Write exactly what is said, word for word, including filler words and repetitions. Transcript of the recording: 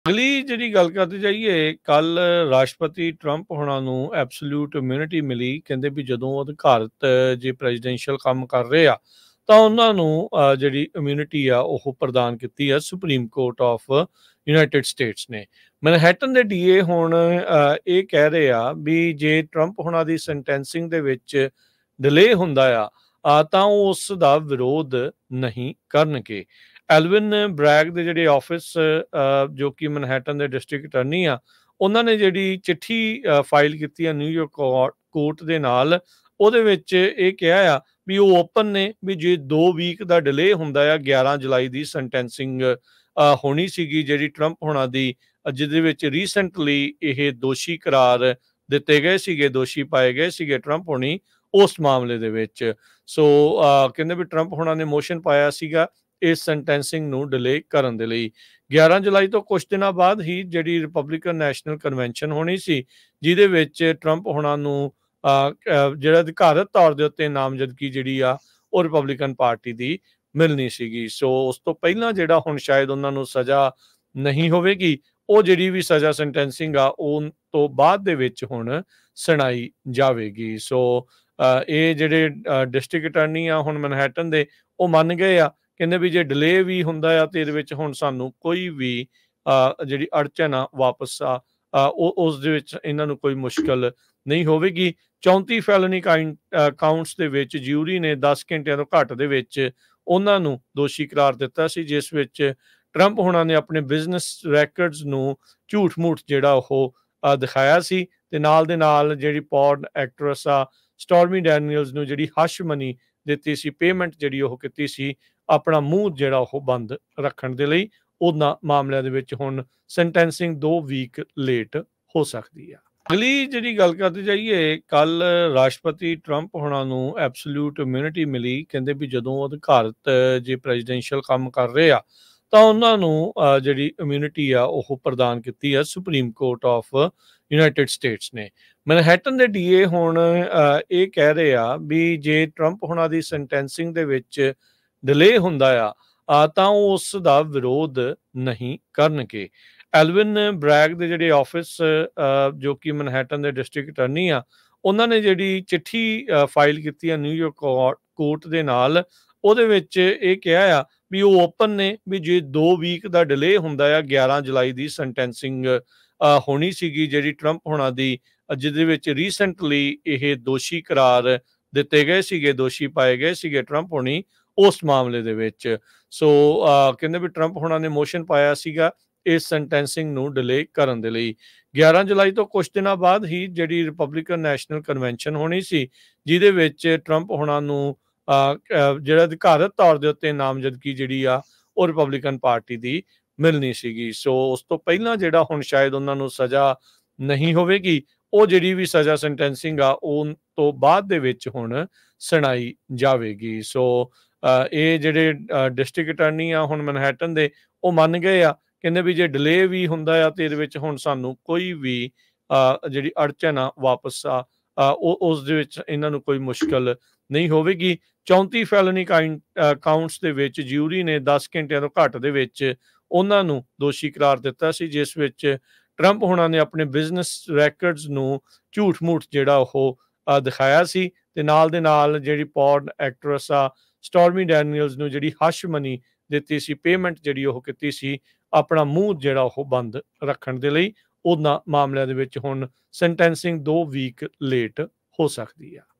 ਅਗਲੀ ਜਿਹੜੀ ਗੱਲ ਕਰਦੇ ਜਾਈਏ, ਕੱਲ ਰਾਸ਼ਟਰਪਤੀ ਟਰੰਪ ਹੋਣਾ ਨੂੰ ਐਬਸੋਲੂਟ ਇਮਿਊਨਿਟੀ ਮਿਲੀ। ਕਹਿੰਦੇ ਵੀ ਜਦੋਂ ਉਹ ਅਧਿਕਾਰਤ ਜੇ ਪ੍ਰੈਜ਼ੀਡੈਂਸ਼ੀਅਲ ਕੰਮ ਕਰ ਰਹੇ ਆ ਤਾਂ ਉਹਨਾਂ ਨੂੰ ਅ, ਜਿਹੜੀ ਇਮਿਊਨਿਟੀ ਆ ਉਹ ਪ੍ਰਦਾਨ ਕੀਤੀ ਆ Supreme Court of United States ਨੇ। ਮੈਨਹੈਟਨ ਦੇ ਡੀਏ ਹੁਣ ਅ, ਇਹ ਕਹਿ ਰਹੇ ਆ ਵੀ ਜੇ ਟਰੰਪ ਹੋਣਾ ਦੀ ਸੈਂਟੈਂਸਿੰਗ ਦੇ ਵਿੱਚ ਡਿਲੇ ਹੁੰਦਾ ਆ ਅ, ਤਾਂ ਉਹ ਉਸ ਦਾ ਵਿਰੋਧ ਨਹੀਂ ਕਰਨਗੇ। ਐਲਵਿਨ ਬ੍ਰੈਗ ਦੇ ਜਿਹੜੇ ਆਫਿਸ ਜੋ ਕਿ ਮਨਹੈਟਨ ਦੇ ਡਿਸਟ੍ਰਿਕਟ ਅਟਰਨੀ ਆ, ਉਹਨਾਂ ਨੇ ਜਿਹੜੀ ਚਿੱਠੀ ਫਾਈਲ ਕੀਤੀ ਆ ਨਿਊਯਾਰਕ ਕੋਰਟ ਦੇ ਨਾਲ, ਉਹਦੇ ਵਿੱਚ ਇਹ ਕਿਹਾ ਆ ਵੀ ਉਹ ਓਪਨ ਨੇ ਵੀ ਜੇ ਦੋ ਵੀਕ ਦਾ ਡਿਲੇ ਹੁੰਦਾ ਆ, ਗਿਆਰਾਂ ਜੁਲਾਈ ਦੀ ਸੈਂਟੈਂਸਿੰਗ ਹੋਣੀ ਸੀਗੀ ਜਿਹੜੀ ਟਰੰਪ ਹੋਣਾ ਦੀ, ਜਿਹਦੇ ਵਿੱਚ ਰੀਸੈਂਟਲੀ ਇਹ ਦੋਸ਼ੀ ਕਰਾਰ ਦਿੱਤੇ ਗਏ ਸੀਗੇ, ਦੋਸ਼ੀ ਪਾਏ ਗਏ ਸੀਗੇ ਟਰੰਪ ਹੋਣੀ ਉਸ ਮਾਮਲੇ ਦੇ ਵਿੱਚ। ਸੋ ਕਹਿੰਦੇ ਵੀ ਟਰੰਪ ਹੋਣਾ ਨੇ ਮੋਸ਼ਨ ਪਾਇਆ ਸੀਗਾ ਇਸ ਸੈਂਟੈਂਸਿੰਗ ਨੂੰ ਡਿਲੇ ਕਰਨ ਦੇ ਲਈ। ਗਿਆਰਾਂ ਜੁਲਾਈ ਤੋਂ ਕੁਝ ਦਿਨਾਂ ਬਾਅਦ ਹੀ ਜਿਹੜੀ ਰਿਪਬਲਿਕਨ ਨੈਸ਼ਨਲ ਕਨਵੈਨਸ਼ਨ ਹੋਣੀ ਸੀ, ਜਿਹਦੇ ਵਿੱਚ ਟਰੰਪ ਹੋਣਾ ਨੂੰ ਜਿਹੜਾ ਅਧਿਕਾਰਤ ਤੌਰ ਦੇ ਉੱਤੇ ਨਾਮਜ਼ਦਗੀ ਜਿਹੜੀ ਆ ਉਹ ਰਿਪਬਲਿਕਨ ਪਾਰਟੀ ਦੀ ਮਿਲਣੀ ਸੀਗੀ। ਸੋ ਉਸ ਤੋਂ ਪਹਿਲਾਂ ਜਿਹੜਾ ਹੁਣ ਸ਼ਾਇਦ ਉਹਨਾਂ ਨੂੰ ਸਜ਼ਾ ਨਹੀਂ ਹੋਵੇਗੀ, ਉਹ ਜਿਹੜੀ ਵੀ ਸਜ਼ਾ ਸੈਂਟੈਂਸਿੰਗ ਆ ਉਹ ਤੋਂ ਬਾਅਦ ਦੇ ਵਿੱਚ ਹੁਣ ਸੁਣਾਈ ਜਾਵੇਗੀ। ਸੋ ਇਹ ਜਿਹੜੇ ਡਿਸਟ੍ਰਿਕਟ ਅਟਰਨੀ ਆ ਹੁਣ ਮਨਹੈਟਨ ਦੇ, ਉਹ ਮੰਨ ਗਏ ਆ, ਕਹਿੰਦੇ ਵੀ ਜੇ ਡਿਲੇ ਵੀ ਹੁੰਦਾ ਆ ਤੇ ਇਹਦੇ ਵਿੱਚ ਹੁਣ ਸਾਨੂੰ ਕੋਈ ਵੀ ਜਿਹੜੀ ਅੜਚਨ ਆ ਵਾਪਸ ਆ ਉਹ ਉਸ ਦੇ ਵਿੱਚ ਇਹਨਾਂ ਨੂੰ ਕੋਈ ਮੁਸ਼ਕਲ ਨਹੀਂ ਹੋਵੇਗੀ। ਚੌਂਤੀ ਫੈਲਨੀ ਕਾਊਂਟਸ ਦੇ ਵਿੱਚ ਜਿਊਰੀ ਨੇ ਦਸ ਘੰਟਿਆਂ ਤੋਂ ਘੱਟ ਦੇ ਵਿੱਚ ਉਹਨਾਂ ਨੂੰ ਦੋਸ਼ੀ ਕਰਾਰ ਦਿੱਤਾ ਸੀ, ਜਿਸ ਵਿੱਚ ਟਰੰਪ ਹੋਣਾ ਨੇ ਆਪਣੇ ਬਿਜ਼ਨਸ ਰੈਕਰਡਸ ਨੂੰ ਝੂਠ ਮੂਠ ਜਿਹੜਾ ਉਹ ਦਿਖਾਇਆ ਸੀ, ਤੇ ਨਾਲ ਦੇ ਨਾਲ ਜਿਹੜੀ ਪੌਰਨ ਐਕਟਰੈਸ ਆ ਸਟੋਰਮੀ ਡੈਨੀਅਲਸ ਨੂੰ ਜਿਹੜੀ ਹਸ਼ ਮਨੀ ਦਿੱਤੀ ਸੀ, ਪੇਮੈਂਟ ਜਿਹੜੀ ਉਹ ਕੀਤੀ ਸੀ ਆਪਣਾ ਮੂੰਹ ਜਿਹੜਾ ਉਹ ਬੰਦ ਰੱਖਣ ਦੇ ਲਈ, ਉਹਨਾਂ ਮਾਮਲਿਆਂ ਦੇ ਵਿੱਚ ਹੁਣ ਸੈਂਟੈਂਸਿੰਗ ਦੋ ਵੀਕ ਲੇਟ ਹੋ ਸਕਦੀ ਆ। ਅਗਲੀ ਜਿਹੜੀ ਗੱਲ ਕਰਦੇ ਜਾਈਏ, ਕੱਲ ਰਾਸ਼ਟਰਪਤੀ ਟਰੰਪ ਹੋਣਾ ਨੂੰ ਐਬਸੋਲੂਟ ਇਮਿਊਨਿਟੀ ਮਿਲੀ। ਕਹਿੰਦੇ ਵੀ ਜਦੋਂ ਉਹ ਅਧਿਕਾਰਤ ਜੇ ਪ੍ਰੈਜ਼ੀਡੈਂਸ਼ੀਅਲ ਕੰਮ ਕਰ ਰਹੇ ਆ ਤਾਂ ਉਹਨਾਂ ਨੂੰ ਜਿਹੜੀ ਇਮਿਊਨਿਟੀ ਆ ਉਹ ਪ੍ਰਦਾਨ ਕੀਤੀ ਆ Supreme Court of United States ਨੇ। ਮੈਨਹੈਟਨ ਦੇ ਡੀਏ ਹੁਣ ਇਹ ਕਹਿ ਰਹੇ ਆ ਵੀ ਜੇ ਟਰੰਪ ਹੋਣਾ ਦੀ ਸੈਂਟੈਂਸਿੰਗ ਦੇ ਵਿੱਚ ਡਿਲੇ ਹੁੰਦਾ ਆ ਤਾਂ ਉਹ ਉਸ ਦਾ ਵਿਰੋਧ ਨਹੀਂ ਕਰਨਗੇ। ਐਲਵਿਨ ਬ੍ਰੈਗ ਦੇ ਜਿਹੜੇ ਆਫਿਸ ਜੋ ਕਿ ਮਨਹੈਟਨ ਦੇ ਡਿਸਟ੍ਰਿਕਟ ਅਟਰਨੀ ਆ, ਉਹਨਾਂ ਨੇ ਜਿਹੜੀ ਚਿੱਠੀ ਫਾਈਲ ਕੀਤੀ ਆ ਨਿਊਯਾਰਕ ਕੋਰਟ ਦੇ ਨਾਲ, ਉਹਦੇ ਵਿੱਚ ਇਹ ਕਿਹਾ ਆ ਵੀ ਉਹ ਓਪਨ ਨੇ ਵੀ ਜੇ ਦੋ ਵੀਕ ਦਾ ਡਿਲੇ ਹੁੰਦਾ ਆ, ਗਿਆਰਾਂ ਜੁਲਾਈ ਦੀ ਸੈਂਟੈਂਸਿੰਗ ਹੋਣੀ ਸੀਗੀ ਜਿਹੜੀ ਟਰੰਪ ਹੋਣਾ ਦੀ, ਜਿਹਦੇ ਵਿੱਚ ਰੀਸੈਂਟਲੀ ਇਹ ਦੋਸ਼ੀ ਕਰਾਰ ਦਿੱਤੇ ਗਏ ਸੀਗੇ, ਦੋਸ਼ੀ ਪਾਏ ਗਏ ਸੀਗੇ ਟਰੰਪ ਹੋਣੀ ਉਸ ਮਾਮਲੇ ਦੇ ਵਿੱਚ। ਸੋ ਕਹਿੰਦੇ ਵੀ ਟਰੰਪ ਹੋਣਾ ਨੇ ਮੋਸ਼ਨ ਪਾਇਆ ਸੀਗਾ ਇਸ ਸੈਂਟੈਂਸਿੰਗ ਨੂੰ ਡਿਲੇ ਕਰਨ ਦੇ ਲਈ। ਗਿਆਰਾਂ ਜੁਲਾਈ ਤੋਂ ਕੁਝ ਦਿਨਾਂ ਬਾਅਦ ਹੀ ਜਿਹੜੀ ਰਿਪਬਲਿਕਨ ਨੈਸ਼ਨਲ ਕਨਵੈਨਸ਼ਨ ਹੋਣੀ ਸੀ, ਜਿਹਦੇ ਵਿੱਚ ਟਰੰਪ ਹੋਣਾ ਨੂੰ ਜਿਹੜਾ ਅਧਿਕਾਰਤ ਤੌਰ ਦੇ ਉੱਤੇ ਨਾਮਜ਼ਦਗੀ ਜਿਹੜੀ ਆ ਉਹ ਰਿਪਬਲਿਕਨ ਪਾਰਟੀ ਦੀ ਮਿਲਣੀ ਸੀਗੀ। ਸੋ ਉਸ ਤੋਂ ਪਹਿਲਾਂ ਜਿਹੜਾ ਹੁਣ ਸ਼ਾਇਦ ਉਹਨਾਂ ਨੂੰ ਸਜ਼ਾ ਨਹੀਂ ਹੋਵੇਗੀ, ਉਹ ਜਿਹੜੀ ਵੀ ਸਜ਼ਾ ਸੈਂਟੈਂਸਿੰਗ ਆ ਉਹ ਤੋਂ ਬਾਅਦ ਦੇ ਵਿੱਚ ਹੁਣ ਸੁਣਾਈ ਜਾਵੇਗੀ। ਸੋ ਇਹ ਜਿਹੜੇ ਡਿਸਟ੍ਰਿਕਟ ਅਟਰਨੀ ਆ ਹੁਣ ਮਨਹੈਟਨ ਦੇ, ਉਹ ਮੰਨ ਗਏ ਆ, ਕਹਿੰਦੇ ਵੀ ਜੇ ਡਿਲੇ ਵੀ ਹੁੰਦਾ ਆ ਤੇ ਇਹਦੇ ਵਿੱਚ ਹੁਣ ਸਾਨੂੰ ਕੋਈ ਵੀ ਜਿਹੜੀ ਅੜਚਨ ਆ ਵਾਪਸ ਆ ਉਹ ਉਸ ਦੇ ਵਿੱਚ ਇਹਨਾਂ ਨੂੰ ਕੋਈ ਮੁਸ਼ਕਲ ਨਹੀਂ ਹੋਵੇਗੀ। ਚੌਂਤੀ ਫੈਲਨੀ ਕਾਊਂਟਸ ਦੇ ਵਿੱਚ ਜਿਊਰੀ ਨੇ ਦਸ ਘੰਟਿਆਂ ਤੋਂ ਘੱਟ ਦੇ ਵਿੱਚ ਉਹਨਾਂ ਨੂੰ ਦੋਸ਼ੀ ਕਰਾਰ ਦਿੱਤਾ ਸੀ, ਜਿਸ ਵਿੱਚ ਟਰੰਪ ਹੋਣਾ ਨੇ ਆਪਣੇ ਬਿਜ਼ਨਸ ਰੈਕਰਡਸ ਨੂੰ ਝੂਠ ਮੂਠ ਜਿਹੜਾ ਉਹ ਦਿਖਾਇਆ ਸੀ, ਤੇ ਨਾਲ ਦੇ ਨਾਲ ਜਿਹੜੀ ਪੌਰਨ ਐਕਟਰੈਸ ਆ ਸਟੋਰਮੀ ਡੈਨੀਅਲਸ ਨੂੰ ਜਿਹੜੀ ਹਸ਼ ਮਨੀ ਦਿੱਤੀ ਸੀ, ਪੇਮੈਂਟ ਜਿਹੜੀ ਉਹ ਕੀਤੀ ਸੀ ਆਪਣਾ ਮੂੰਹ ਜਿਹੜਾ ਉਹ ਬੰਦ ਰੱਖਣ ਦੇ ਲਈ, ਉਹਨਾਂ ਮਾਮਲਿਆਂ ਦੇ ਵਿੱਚ ਹੁਣ ਸੈਂਟੈਂਸਿੰਗ ਦੋ ਵੀਕ ਲੇਟ ਹੋ ਸਕਦੀ ਆ।